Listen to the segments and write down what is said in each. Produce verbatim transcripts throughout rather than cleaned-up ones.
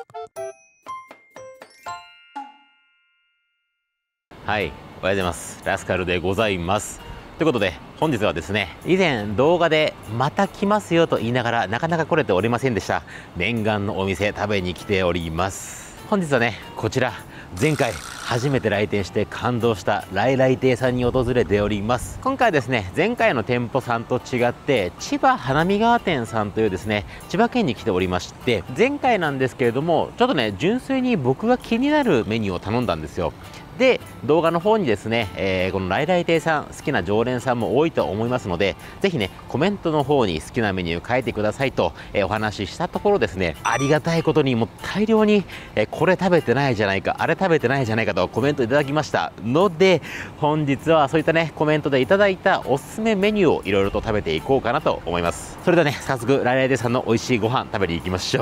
はい、おはようございます。ラスカルでございます。ということで、本日はですね、以前動画でまた来ますよと言いながらなかなか来れておりませんでした、念願のお店食べに来ております。本日はね、こちら、前回初めて来店して感動した来来亭さんに訪れております。今回はですね、前回の店舗さんと違って千葉花見川店さんというですね、千葉県に来ておりまして、前回なんですけれども、ちょっとね、純粋に僕が気になるメニューを頼んだんですよ。で、動画の方にですね、えー、この来来亭さん、好きな常連さんも多いと思いますので、ぜひね、コメントの方に好きなメニュー書いてくださいと、えー、お話ししたところですね、ありがたいことにもう大量に、えー、これ食べてないじゃないか、あれ食べてないじゃないかとコメントいただきましたので、本日はそういったね、コメントでいただいたおすすめメニューをいろいろと食べていこうかなと思います。それではね、早速、来来亭さんの美味しいご飯食べに行きましょう。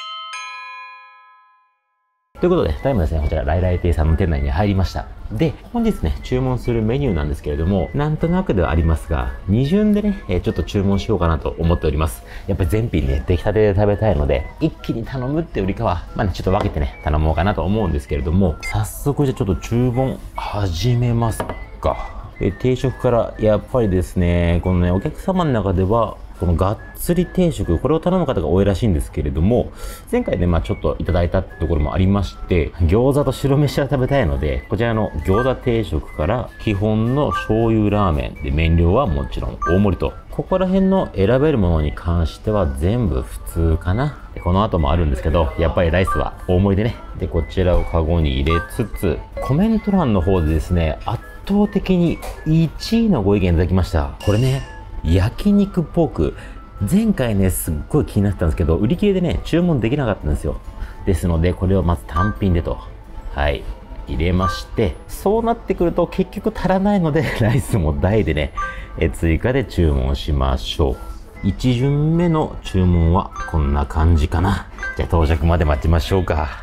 ということで、ただいまですね、こちら、来来亭さんの店内に入りました。で、本日ね、注文するメニューなんですけれども、なんとなくではありますが、に巡でね、えー、ちょっと注文しようかなと思っております。やっぱり全品ね、出来たてで食べたいので、一気に頼むってよりかは、まあね、ちょっと分けてね、頼もうかなと思うんですけれども、早速じゃあちょっと注文始めますか。えー、定食から、やっぱりですね、このね、お客様の中では、このがっつり定食、これを頼む方が多いらしいんですけれども、前回ね、まあちょっといただいたところもありまして、餃子と白飯が食べたいので、こちらの餃子定食から基本の醤油ラーメンで、麺量はもちろん大盛りと、ここら辺の選べるものに関しては全部普通かな。この後もあるんですけど、やっぱりライスは大盛りでね。で、こちらをカゴに入れつつ、コメント欄の方でですね、圧倒的にいちいのご意見いただきました。これね、焼肉ポーク。前回ね、すっごい気になってたんですけど、売り切れでね、注文できなかったんですよ。ですので、これをまず単品でと。はい。入れまして、そうなってくると結局足らないので、ライスも大でね、え追加で注文しましょう。いち巡目の注文はこんな感じかな。じゃあ到着まで待ちましょうか。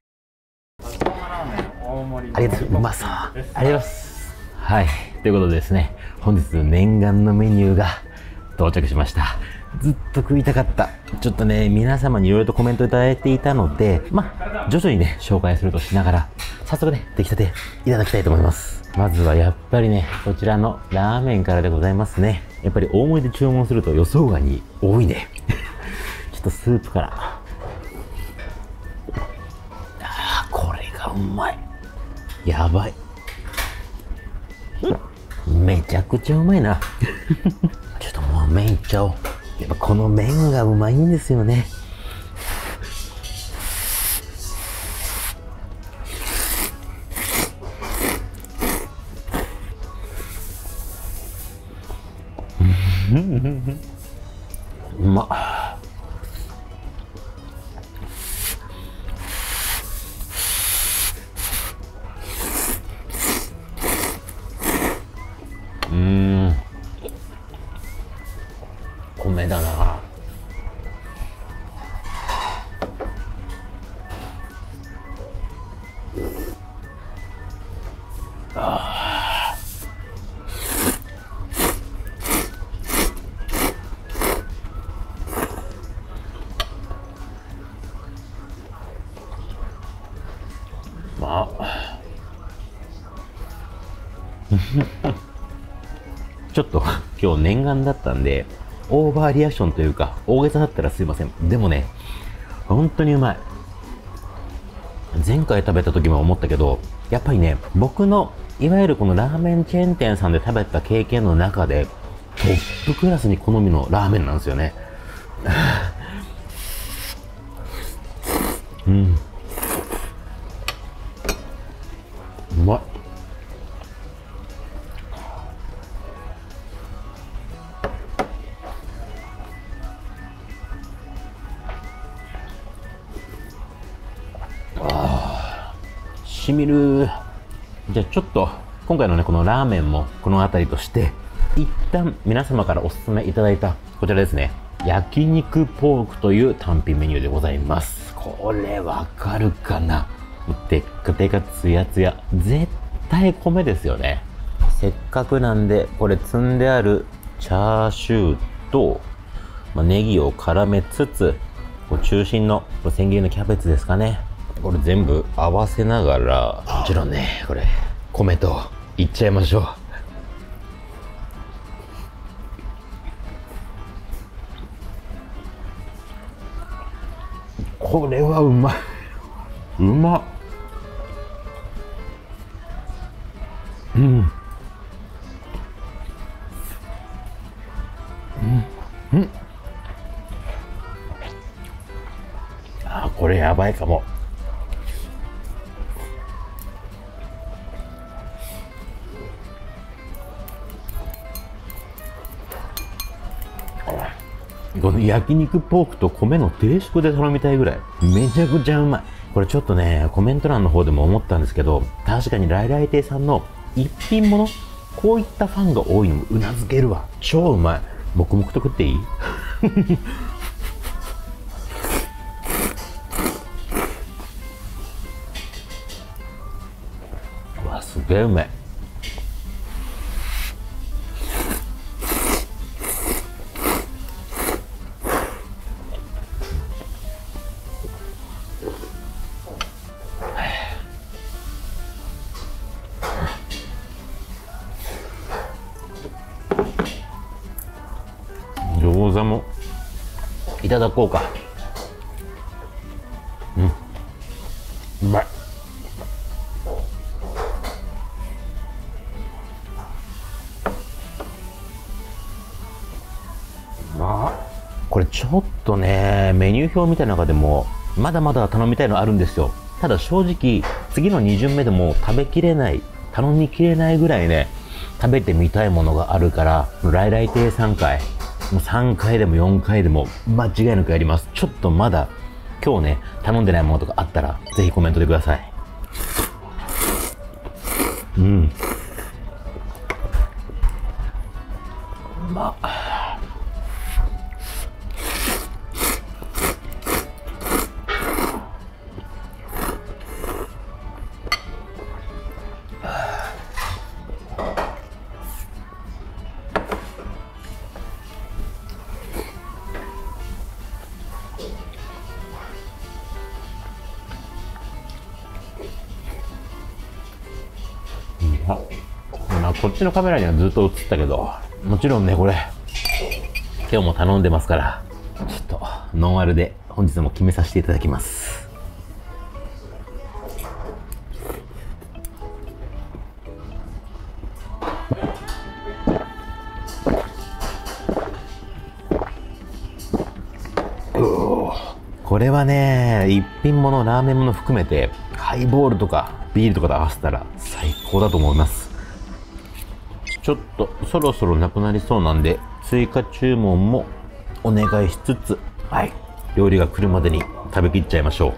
ありがとうございます。うまそう。ありがとうございます。はい。ということでですね、本日念願のメニューが到着しました。ずっと食いたかった。ちょっとね、皆様にいろいろとコメントいただいていたので、まあ、徐々にね、紹介するとしながら、早速ね、出来たていただきたいと思います。まずはやっぱりね、こちらのラーメンからでございますね。やっぱり大盛りで注文すると予想外に多いね。ちょっとスープから。あー、これがうまい。やばい。めちゃくちゃうまいな。ちょっともう麺いっちゃおう。やっぱこの麺がうまいんですよね。うまっ。うーん、米だな。あまあちょっと今日念願だったんで、オーバーリアクションというか、大げさだったらすいません。でもね、本当にうまい。前回食べた時も思ったけど、やっぱりね、僕の、いわゆるこのラーメンチェーン店さんで食べた経験の中で、トップクラスに好みのラーメンなんですよね。うん。うまい。しみる。じゃあちょっと今回のねこのラーメンもこの辺りとして、一旦皆様からおすすめいただいたこちらですね、焼肉ポークという単品メニューでございます。これわかるかな。でっかでかつやつや、絶対米ですよね。せっかくなんでこれ積んであるチャーシューと、まあ、ネギを絡めつつ、 こう中心のこれ千切りのキャベツですかね。これ全部合わせながら、もちろんね、これ米といっちゃいましょう。これはうまい。うまっ。うん。うん。うん。あ、これやばいかも。この焼肉ポークと米の定食で頼みたいぐらいめちゃくちゃうまい。これちょっとね、コメント欄の方でも思ったんですけど、確かに来来亭さんの一品物、こういったファンが多いのもうなずけるわ。超うまい。黙々と食っていい？うわ、すげえうまい。餃子もいただこうか。うん、うまい。まあこれちょっとね、メニュー表みたいな中でもまだまだ頼みたいのあるんですよ。ただ正直次のに巡目でも食べきれない、頼みきれないぐらいね、食べてみたいものがあるから、来来亭さんかい、もうさんかいでもよんかいでも間違いなくやります。ちょっとまだ今日ね、頼んでないものとかあったらぜひコメントでください。うん、うまっ。まあ、こっちのカメラにはずっと映ったけど、もちろんね、これ今日も頼んでますから、ちょっとノンアルで本日も決めさせていただきます。これはね、一品物、ラーメン物含めてハイボールとかビールとかと合わせたら最高だと思います。ちょっとそろそろなくなりそうなんで、追加注文もお願いしつつ、はい、料理が来るまでに食べきっちゃいましょう。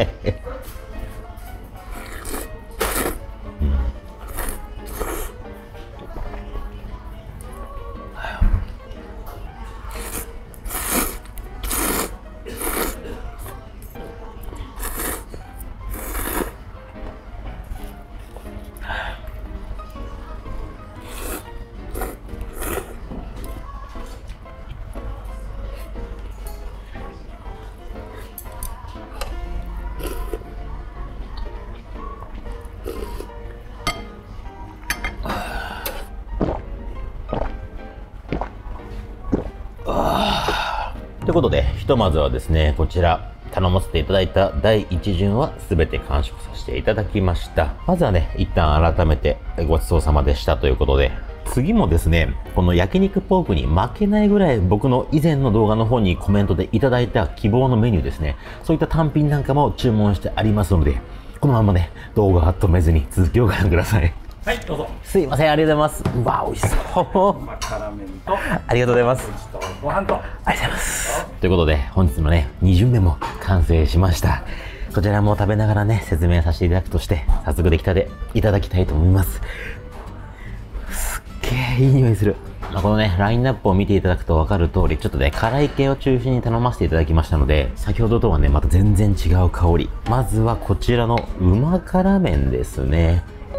ということで、ひとまずはですね、こちら頼ませていただいただいいち巡は全て完食させていただきました。まずはね、一旦改めてごちそうさまでしたということで、次もですね、この焼肉ポークに負けないぐらい僕の以前の動画の方にコメントでいただいた希望のメニューですね、そういった単品なんかも注文してありますので、このままね、動画は止めずに続きをご覧ください。 はい、どうぞ。 すいません、ありがとうございます。わあ、美味しそう。 マ辛麺とありがとうございます。 ご飯と。 ありがとうございます。ということで、本日のね、に巡目も完成しました。こちらも食べながらね、説明させていただくとして、早速出来たていただきたいと思います。すっげえいい匂いする。まあ、このね、ラインナップを見ていただくと分かる通り、ちょっとね、辛い系を中心に頼ませていただきましたので、先ほどとはね、また全然違う香り。まずはこちらのうま辛麺ですね。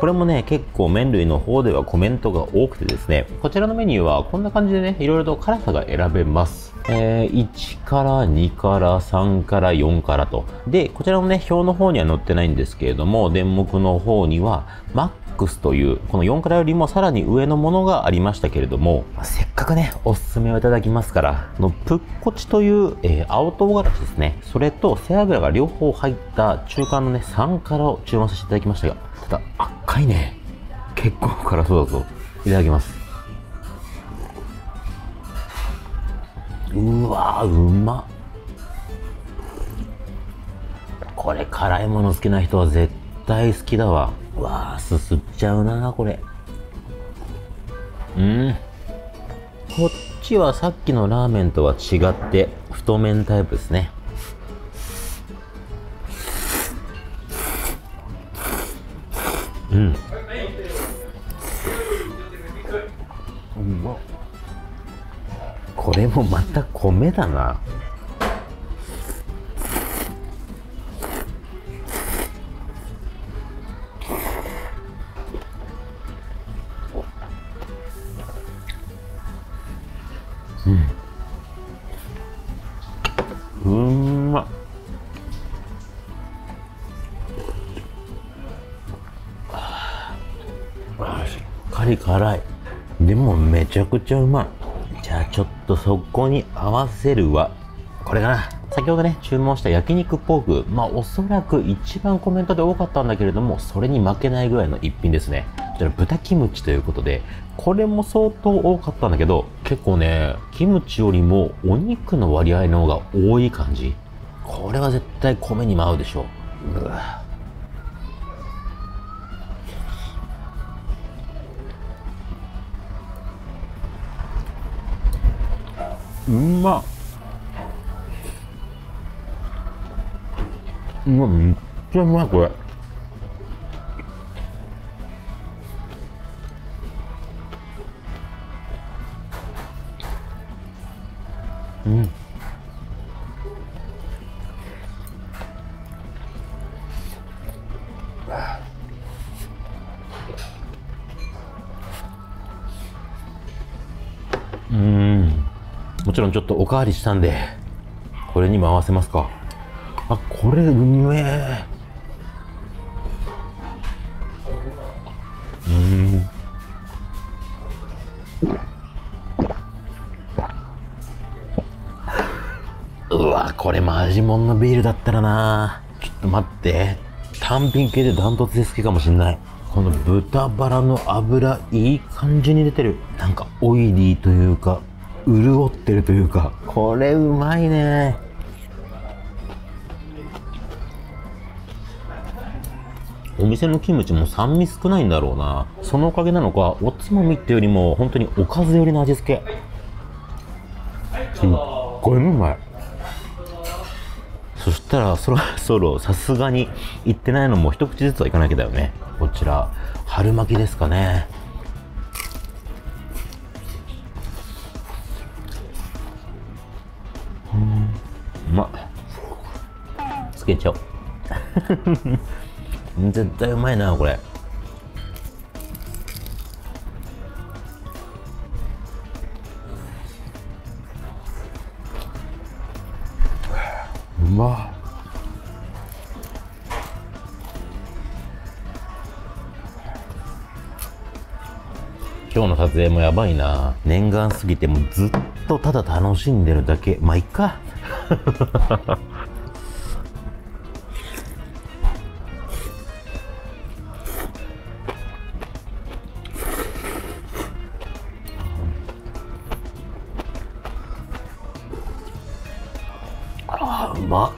これもね、結構麺類の方ではコメントが多くてですね、こちらのメニューはこんな感じでね、いろいろと辛さが選べます。えー、いちからにからさんからよんからと。で、こちらのね、表の方には載ってないんですけれども、電目の方には、マックスという、このよんからよりもさらに上のものがありましたけれども、せっかくね、おすすめをいただきますから、のプッコチという、えー、青唐辛子ですね。それと背脂が両方入った中間のね、さんからを注文させていただきましたが、ただ、赤いね。結構辛そうだぞ。いただきます。うわー、うまっ。これ辛いもの好きな人は絶対好きだわ。うわー、すすっちゃうなこれ。うん。こっちはさっきのラーメンとは違って太麺タイプですね。うん。うまっ。これもまた米だな。うん。うまっ。あ、しっかり辛い。でもめちゃくちゃうまい。じゃあちょっとそこに合わせるは、これかな。先ほどね、注文した焼肉ポーク。まあおそらく一番コメントで多かったんだけれども、それに負けないぐらいの一品ですね。こちら豚キムチということで、これも相当多かったんだけど、結構ね、キムチよりもお肉の割合の方が多い感じ。これは絶対米にも合うでしょう。うわ。うまっ。うわ、めっちゃうまい、これ。うん。うーん。もちろんちょっとおかわりしたんで、これにも合わせますか。あ、これうめえ。うん。うわ、これマジモンのビールだったらな。ちょっと待って。単品系でダントツで好きかもしんない。この豚バラの脂、いい感じに出てる。なんかオイリーというか、潤ってるというか、これうまいね。お店のキムチも酸味少ないんだろうな。そのおかげなのか、おつまみってよりも本当におかず寄りの味付け。すっごいうまい。そしたらそろそろさすがに行ってないのも一口ずつはいかなきゃだよね。こちら春巻きですかね。うん、うまっ。つけちゃおう。絶対うまいなこれ。うまっ。今日の撮影もやばいな。念願すぎてもずっとただ楽しんでるだけ。まあいっか。あー、うまっ。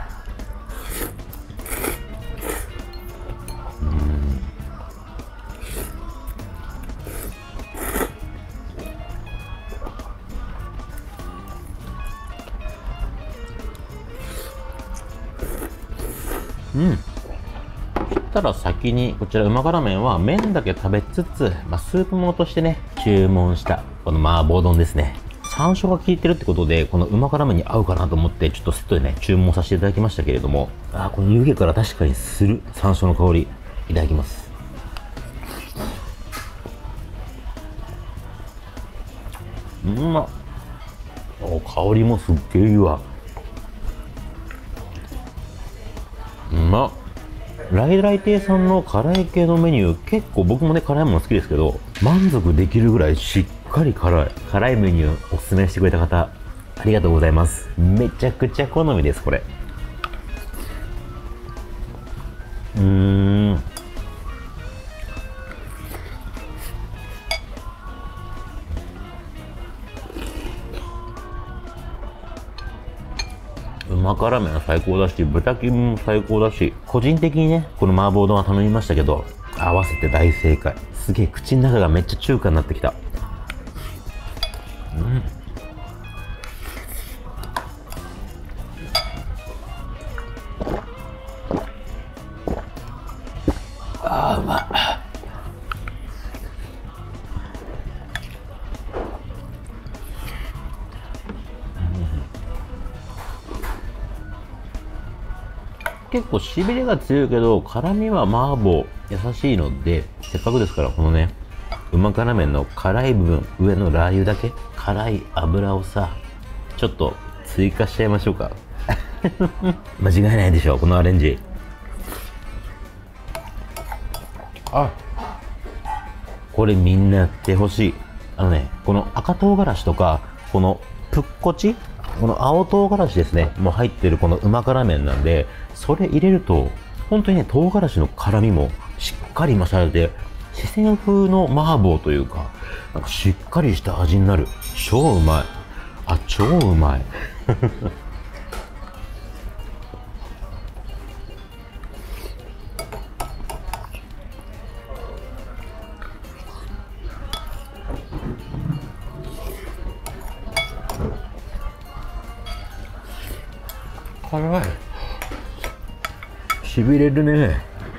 うん。そしたら先にこちらうま辛麺は麺だけ食べつつ、まあ、スープものとしてね注文したこの麻婆丼ですね。山椒が効いてるってことでこのうま辛麺に合うかなと思ってちょっとセットでね注文させていただきましたけれども、あー、この湯気から確かにする山椒の香り。いただきます。 うまっ。お、香りもすっげえいいわ。うまっ。来来亭さんの辛い系のメニュー、結構僕もね、辛いもの好きですけど、満足できるぐらいしっかり辛い。辛いメニューおすすめしてくれた方、ありがとうございます。めちゃくちゃ好みです、これ。うーん。うま辛麺最高だし、豚キムも最高だし、個人的にね、この麻婆丼は頼みましたけど、合わせて大正解。すげえ、口の中がめっちゃ中華になってきた。うん。あー、うまっ。結構しびれが強いけど、辛みは麻婆優しいので、せっかくですからこのね、うま辛麺の辛い部分、上のラー油だけ、辛い油をさ、ちょっと追加しちゃいましょうか。間違いないでしょ、このアレンジ。あ、これみんなやってほしい。あのね、この赤唐辛子とか、このプッコチ、この青唐辛子ですね、もう入ってるこのうま辛麺なんで、それ入れると、本当にね、唐辛子の辛みもしっかり増されて、四川風の麻婆というか、なんかしっかりした味になる。超うまい。あ、超うまい。辛い。しびれるね。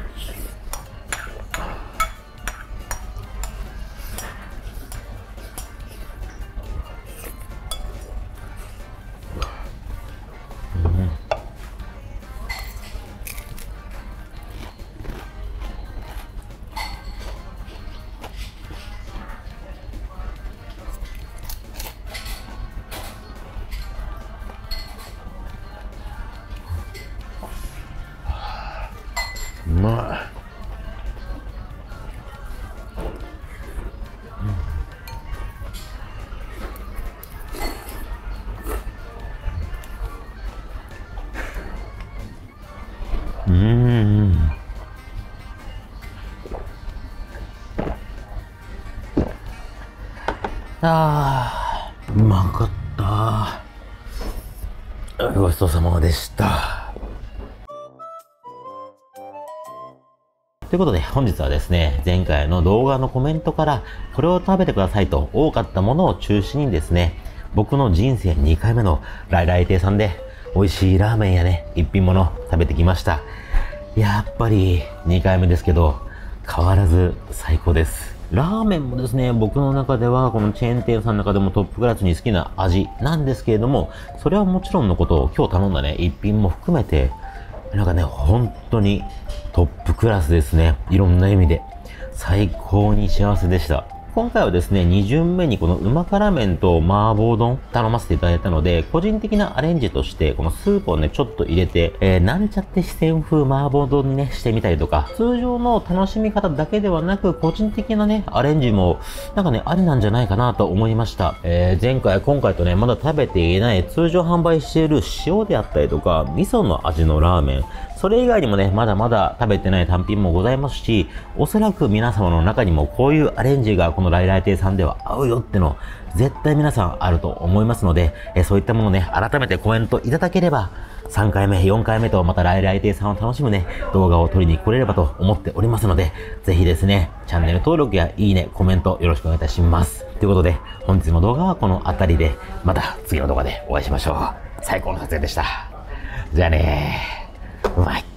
うまい。うん。あー、うまかった。ごちそうさまでした。ということで本日はですね、前回の動画のコメントからこれを食べてくださいと多かったものを中心にですね、僕の人生にかいめの来来亭さんで美味しいラーメンやね、一品物食べてきました。やっぱりにかいめですけど、変わらず最高です。ラーメンもですね、僕の中ではこのチェーン店さんの中でもトップクラスに好きな味なんですけれども、それはもちろんのことを今日頼んだね、一品も含めて、なんかね、本当にトップクラスですね。いろんな意味で。最高に幸せでした。今回はですね、に巡目にこのうま辛麺と麻婆丼頼ませていただいたので、個人的なアレンジとして、このスープをね、ちょっと入れて、えー、なんちゃって四川風麻婆丼にね、してみたりとか、通常の楽しみ方だけではなく、個人的なね、アレンジも、なんかね、ありなんじゃないかなと思いました。えー、前回、今回とね、まだ食べていない通常販売している塩であったりとか、味噌の味のラーメン、それ以外にもね、まだまだ食べてない単品もございますし、おそらく皆様の中にもこういうアレンジがこの来来亭さんでは合うよっての、絶対皆さんあると思いますので、えそういったものをね、改めてコメントいただければ、さんかいめ、よんかいめとまた来来亭さんを楽しむね、動画を撮りに来れればと思っておりますので、ぜひですね、チャンネル登録やいいね、コメントよろしくお願いいたします。ということで、本日の動画はこの辺りで、また次の動画でお会いしましょう。最高の撮影でした。じゃあねー。うまい。